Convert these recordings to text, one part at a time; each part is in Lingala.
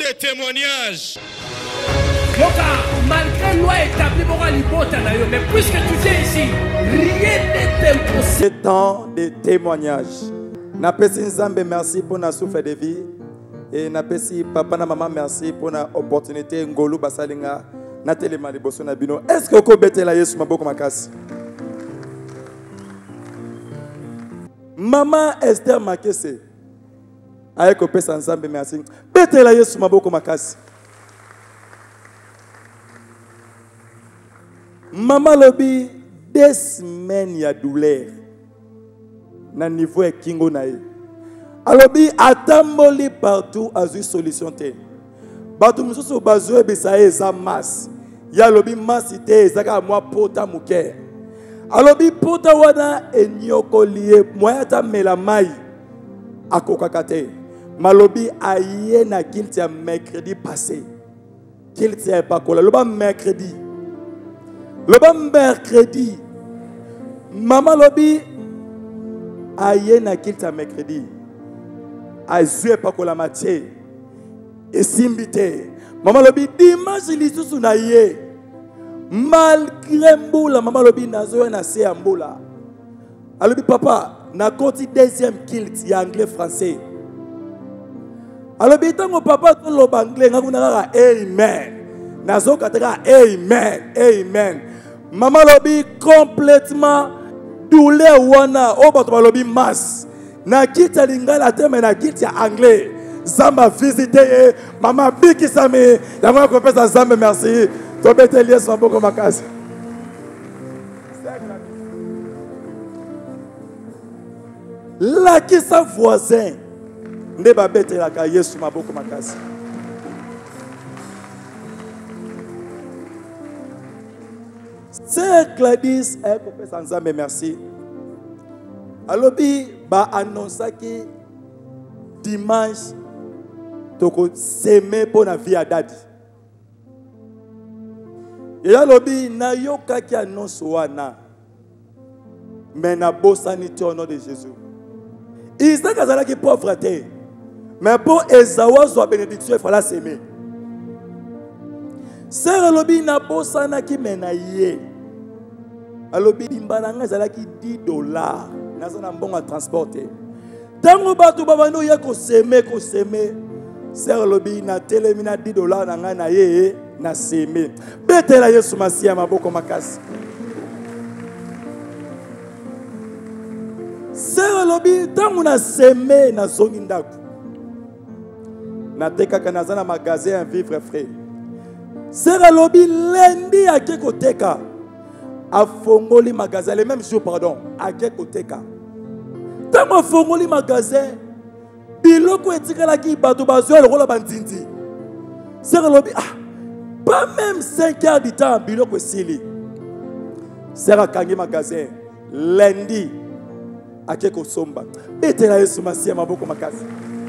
de témoignages. Malgré loi établie, mais puisque tu viens ici, rien n'est impossible. C'est temps de témoignages. Napesi Nzambe merci pour na souffle de vie. Et napesi papa na maman merci pour na opportunité ngolu basalinga na telema liboso na bino. Est-ce que ko betela Yesu maboko makasi? Maman Esther Makese aye ko pesa Nzambe merci. Betela Yesu maboko makasi. Maman lobi 2 semaines ya douleur na niveau kingo na ye. Alobi atamboli partout azu solution te. Batu mususu bazwe bisaye za mas. Ya lobi masite ezaka mwa pota muke. Alobi pota wana enyoko liye moyata melamai akokakate. Malobi aye na kilti ya mercredi passé. Kilti ya pakola loba mercredi. Loba mercredi. Maman lobi aye na kilti ya mercredi. Azue pakola matie. Esimbite. Maman lobi dimanche lisusu na ye. Malgré mboula maman lobi nazo na se mboula. Alobi papa na koti 2e kilt ya anglais français. Alobi tango papa to loba anglais ngakuna kaka amen. Nazo kataka amen. Amen. Maman lobi complètement douleur wana obato balobi masse. Na kita lingala teme na kita anglais. Zamba visité maman biki sami. La moi qu'on pesa Zamba merci. Tobete lies maboko makasi. La kisa voisin. Ndeba bete la ka Yesu maboko makasi. Sœur Gladys aye ko pesa Nzambe merci. Alobi ba annonça que dimanche toko seme pour la vie à dadi. Et alobi na yoka ki annonce wana. Mais na bosanité au nom de Jésus. Isaac azala ki pauvreté. Mais pour Esawa soit bénédiction il fallait s'aimer. Sœur alobi na bosana ki menaye. Alobi dimbananga azala ki $10. Nazana mbongo transporter. Tango batu babano ya ko seme. Sœur lobi na telemina $10 na nga na ye na seme. Betela Yesu masia maboko makasi. Sœur lobi tango na seme na zongi ndaku. Na teka kanazana magasin un vivre frais. Sœur lobi lundi ake ko teka. A fongoli magasin le même jour pardon ake ko teka. Tango fongoli magasin biloko etikala ki bato bazwa lokola bandindi. Sœur lobi pas même 5 heures du temps biloko sili. Sœur kangi magasin lundi ake ko somba. Betela Yesu masia maboko makasi.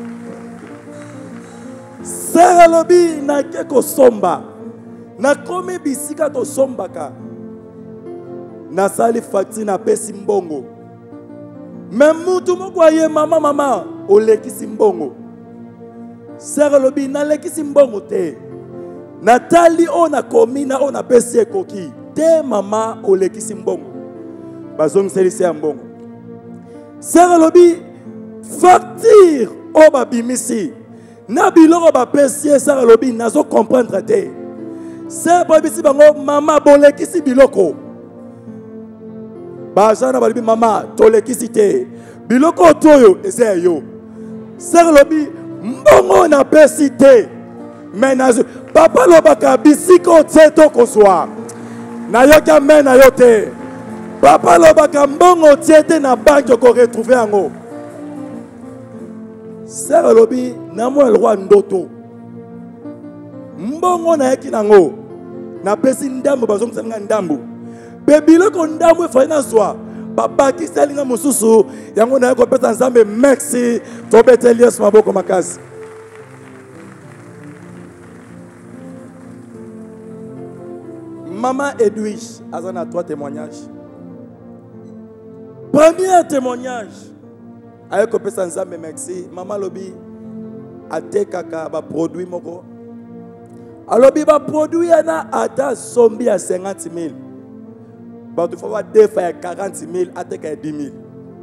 Sœur lobi na ake ko somba. Na komi bisika to sombaka. Na sali facture na pesi mbongo. Même mutu moko aye mama olekisi mbongo. Sœur lobi na lekisi mbongo te. Natali ona komina ona pesi ekoki. Te mama olekisi mbongo. Bazong selisi mbongo. Sœur lobi facture o babimisi. Na biloko ba pesi sœur lobi nazo comprendre te. Sœur babisi bango mama bolekisi biloko. Bajana balibi mama tolekisi te. Biloko toyo ezeyo. Sœur lobi mbongo na pesi te. Menazo papa lobaka bisiko tseto kozwa. Na yoka mena yote. Papa lobaka mbongo tiete na banque ko retrouver yango. Sœur lobi na mo roi ndoto. Mbongo na yeki nango. Na pesi ndambo bazomsanga ndambo. Bebilo kondamwe fana zwa baba kiselinga mususu yango na yako pesa Nzambe merci tobete Elias maboko makasi. Maman Edwige azana 3 témoignages. Premier témoignage ayeko pesa Nzambe merci. Maman lobi atekaka ba produit moko. Alobi ba produit yana ata sombi à 50 000. Ba tu faut defa 40 000 ateka 10 000.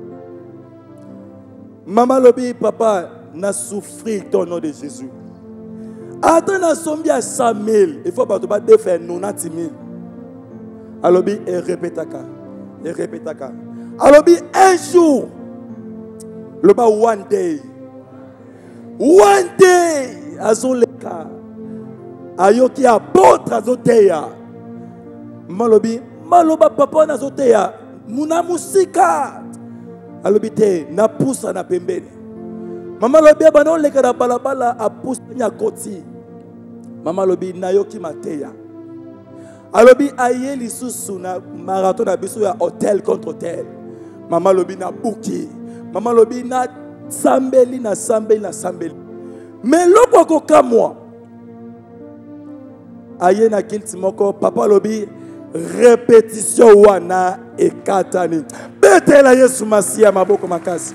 Maman lobi papa n'a souffri ton nom de Jésus. Attends na sombi à 100 000, il faut pas te battre defa 90 000. Alobi et répétaka. Et répétaka. Alobi un jour. Le bas one day. One day. Azoleka. Ayoki apôtre azoteya. Malobi. Maloba papa nazoteya. Muna musika. Alobi te. Na poussa na pembeni. Mama lobi abano leka na balabala a poussa nya koti. Mama lobi nayoki mateya. Alobi aye lisusu na marathon na biso ya hôtel contre hôtel. Mama lobi na buki. Mama lobi na sambeli na sambeli na sambeli. Mais loko koka moi. Aye na kilti moko papa lobi répétition wana ekatani. Betela Yesu Masia maboko makasi.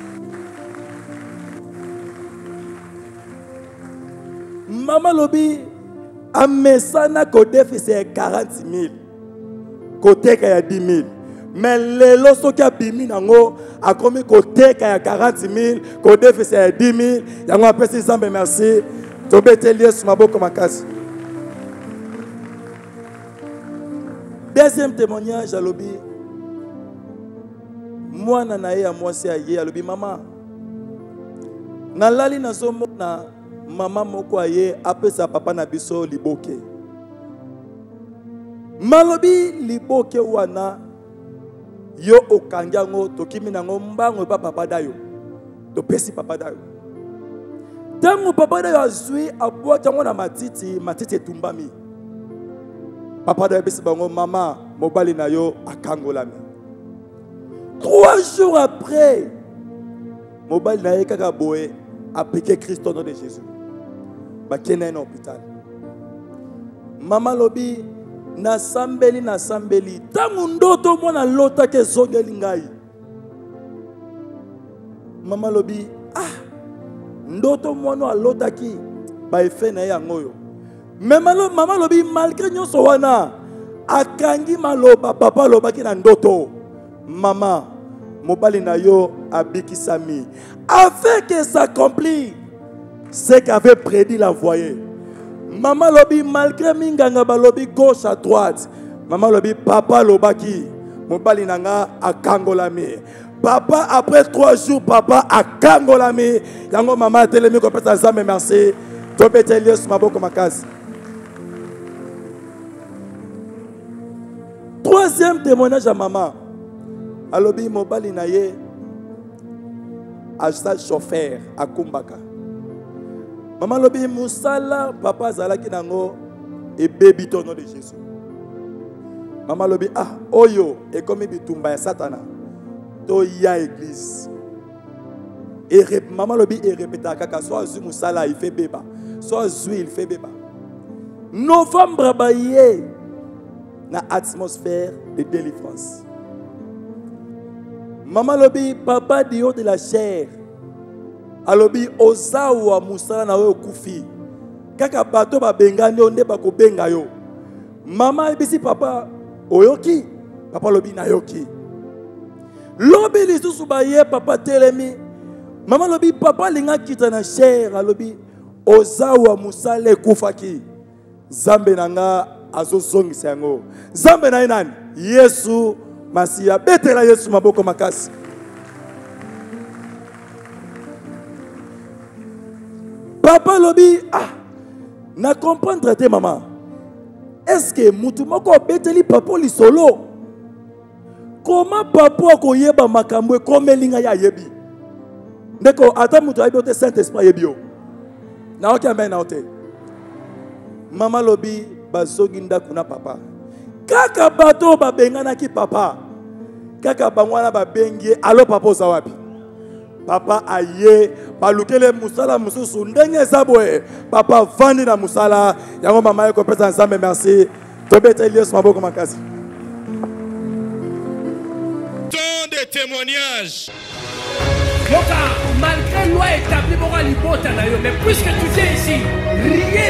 Mama lobi amesana kodefi c'est 40 000. Côté kaya 10 000. Mais les loso qui a bimi nango a commis côté kaya 40 000. Kodefi c'est 10 000. Yango apesi zambe merci. Tobeteli Yesu maboko makasi. Deuxième témoignage à l'obi. Moi nanaye a moi c'est aye à l'obi maman. Nalali na somo na maman moko aye apesa papa na biso liboke. Malobi liboke wana yo okangango tokimi nango mbango pa papa dayo. To pesi papa dayo. Tango papa dayo azui abwa tango na matiti tumbami. Papa dayo pesi bango mama mobali na yo akangolami. 3 jours après mobali na ye kaka boye appliqué Christ au nom de Jésus. Bakena na hôpital. Mama lobi na sambeli tangu ndoto mwana lota ke zongeli ngai. Mama lobi ndoto mwana lota ki ba efe na yango yo. Mama lobi malgré nyonso wana akangi maloba papa loba ki na ndoto. Mama mobali na yo abikisami afin que s'accomplit ce qu'avait prédit l'envoyé. Maman lobi malgré minganga balobi gauche à droite. Maman lobi papa lobaki mobali nanga akangolami. Papa après 3 jours papa akangolami. Yango mama telemi ko pesa zambe merci. Tobeteli Yesu maboko makasi. Troisième témoignage à maman. Alobi mobali na ye acheta chauffeur à Kumbaka. Maman lobi musala papa zalaki nango et baby ton nom de Jésus. Maman lobi oyo et comme bitumba ya satana to ya église. Et maman lobi et répéta kaka soit zu musala il fait beba, soit zu il fait beba. Novembre baye na atmosphère de délivrance. Maman lobi papa du haut de la chair. Alobi ozawa musala na we okufi. Kaka bato ba bengani onde ba ko benga yo. Mama ebisi papa oyoki. Papa lobi na yoki. Lobi lisusu ba ye papa telemi. Mama lobi papa linga kita na chair. Alobi ozawa musala ekufaki. Zambe nanga azozongisa yango. Zambe na nani? Yesu Masia betela Yesu maboko makasi. Papa lobi na comprendre te maman. Est-ce que mutu moko beteli papa li solo? Comment papa ko yeba makambo komelinga ya yebi? Ndeko ata mutu ayebi te Saint-Esprit yebi yo. Na oki amen na ote. Mama lobi bazongi ndako na papa. Kaka bato babengana ki papa. Kaka bangwana babengi alo papa ozawapi. Papa aye balukele musala mususu ndenge zaboe. Papa vandi na musala. Yango mama yeko pesa nzambe merci. Tobete Yesu maboko makasi. Tant de témoignages. Yoka malgré loi établie pour libota na yo, mais puisque tu viens ici, rien